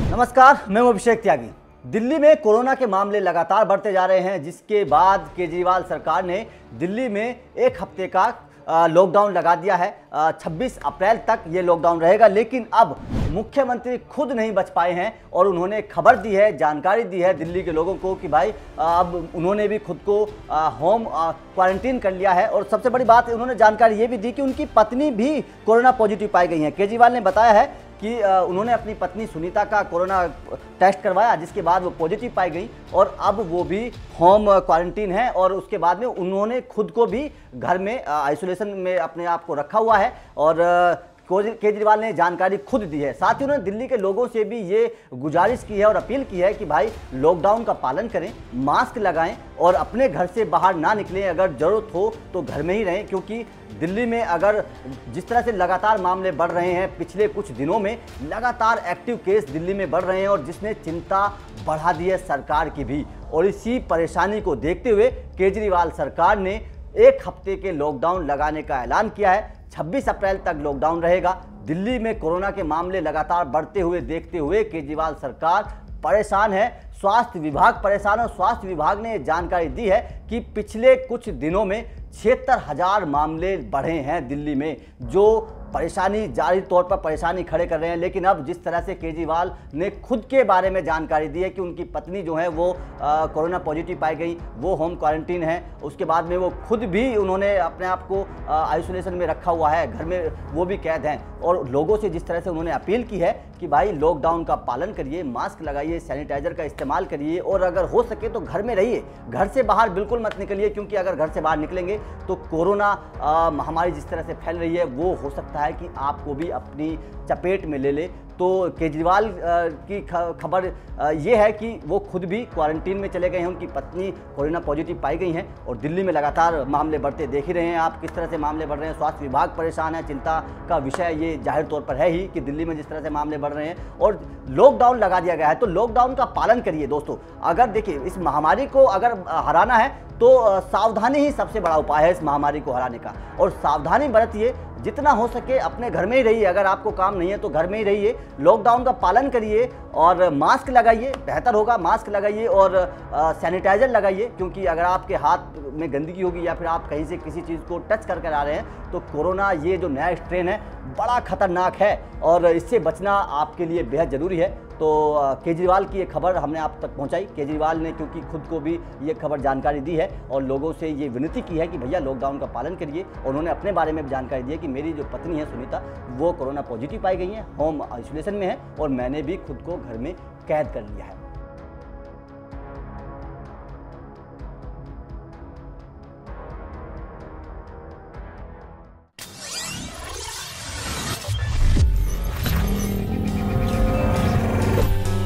नमस्कार, मैं हूं अभिषेक त्यागी। दिल्ली में कोरोना के मामले लगातार बढ़ते जा रहे हैं, जिसके बाद केजरीवाल सरकार ने दिल्ली में एक हफ्ते का लॉकडाउन लगा दिया है। 26 अप्रैल तक ये लॉकडाउन रहेगा, लेकिन अब मुख्यमंत्री खुद नहीं बच पाए हैं और उन्होंने खबर दी है, जानकारी दी है दिल्ली के लोगों को कि भाई अब उन्होंने भी खुद को होम क्वारंटीन कर लिया है। और सबसे बड़ी बात, उन्होंने जानकारी ये भी दी कि उनकी पत्नी भी कोरोना पॉजिटिव पाई गई हैं। केजरीवाल ने बताया है कि उन्होंने अपनी पत्नी सुनीता का कोरोना टेस्ट करवाया, जिसके बाद वो पॉजिटिव पाई गई और अब वो भी होम क्वारंटीन है। और उसके बाद में उन्होंने खुद को भी घर में आइसोलेशन में अपने आप को रखा हुआ है और केजरीवाल ने जानकारी खुद दी है। साथ ही उन्होंने दिल्ली के लोगों से भी ये गुजारिश की है और अपील की है कि भाई लॉकडाउन का पालन करें, मास्क लगाएं और अपने घर से बाहर ना निकलें। अगर ज़रूरत हो तो घर में ही रहें, क्योंकि दिल्ली में अगर जिस तरह से लगातार मामले बढ़ रहे हैं, पिछले कुछ दिनों में लगातार एक्टिव केस दिल्ली में बढ़ रहे हैं और जिसने चिंता बढ़ा दी है सरकार की भी। और इसी परेशानी को देखते हुए केजरीवाल सरकार ने एक हफ्ते के लॉकडाउन लगाने का ऐलान किया है। 26 अप्रैल तक लॉकडाउन रहेगा। दिल्ली में कोरोना के मामले लगातार बढ़ते हुए देखते हुए केजरीवाल सरकार परेशान है, स्वास्थ्य विभाग परेशान है। और स्वास्थ्य विभाग ने जानकारी दी है कि पिछले कुछ दिनों में 76,000 मामले बढ़े हैं दिल्ली में, जो परेशानी जारी तौर पर परेशानी खड़े कर रहे हैं। लेकिन अब जिस तरह से केजरीवाल ने खुद के बारे में जानकारी दी है कि उनकी पत्नी जो है वो कोरोना पॉजिटिव पाई गई, वो होम क्वारंटीन है, उसके बाद में वो खुद भी उन्होंने अपने आप को आइसोलेशन में रखा हुआ है, घर में वो भी कैद हैं। और लोगों से जिस तरह से उन्होंने अपील की है कि भाई लॉकडाउन का पालन करिए, मास्क लगाइए, सैनिटाइजर का इस्तेमाल करिए और अगर हो सके तो घर में रहिए, घर से बाहर बिल्कुल मत निकलिए, क्योंकि अगर घर से बाहर निकलेंगे तो कोरोना महामारी जिस तरह से फैल रही है वो हो सकता है कि आपको भी अपनी चपेट में ले ले। तो केजरीवाल की खबर ये है कि वो खुद भी क्वारंटीन में चले गए हैं, उनकी पत्नी कोरोना पॉजिटिव पाई गई हैं और दिल्ली में लगातार मामले बढ़ते देख ही रहे हैं आप किस तरह से मामले बढ़ रहे हैं। स्वास्थ्य विभाग परेशान है, चिंता का विषय ये जाहिर तौर पर है ही कि दिल्ली में जिस तरह से मामले बढ़ रहे हैं और लॉकडाउन लगा दिया गया है। तो लॉकडाउन का पालन करिए दोस्तों। अगर देखिए इस महामारी को अगर हराना है तो सावधानी ही सबसे बड़ा उपाय है इस महामारी को हराने का। और सावधानी बरतिए, जितना हो सके अपने घर में ही रहिए, अगर आपको काम नहीं है तो घर में ही रहिए, लॉकडाउन का पालन करिए और मास्क लगाइए, बेहतर होगा मास्क लगाइए और सैनिटाइजर लगाइए, क्योंकि अगर आपके हाथ में गंदगी होगी या फिर आप कहीं से किसी चीज़ को टच कर कर आ रहे हैं तो कोरोना ये जो नया स्ट्रेन है बड़ा खतरनाक है और इससे बचना आपके लिए बेहद ज़रूरी है। तो केजरीवाल की ये खबर हमने आप तक पहुंचाई। केजरीवाल ने क्योंकि खुद को भी ये खबर जानकारी दी है और लोगों से ये विनती की है कि भैया लॉकडाउन का पालन करिए। और उन्होंने अपने बारे में भी जानकारी दी है कि मेरी जो पत्नी है सुनीता, वो कोरोना पॉजिटिव पाई गई है, होम आइसोलेशन में है और मैंने भी खुद को घर में कैद कर लिया है।